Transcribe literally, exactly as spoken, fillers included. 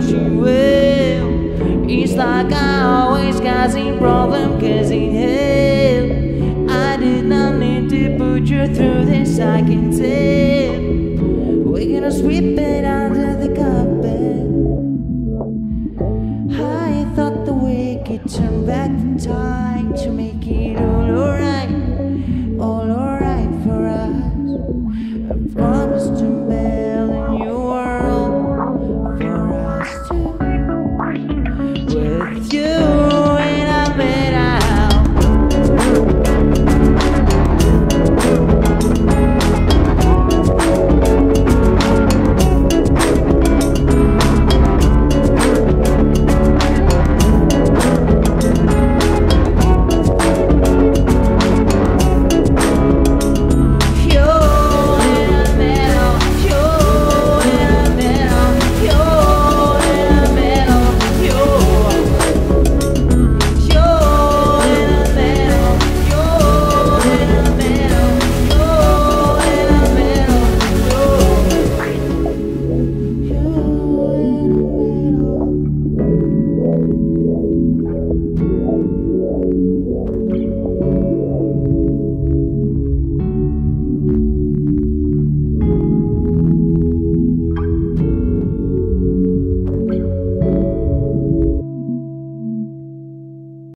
wish you well. It's like I always causing problem, causing hell. I did not need to put you through this, I can tell. We're gonna sweep it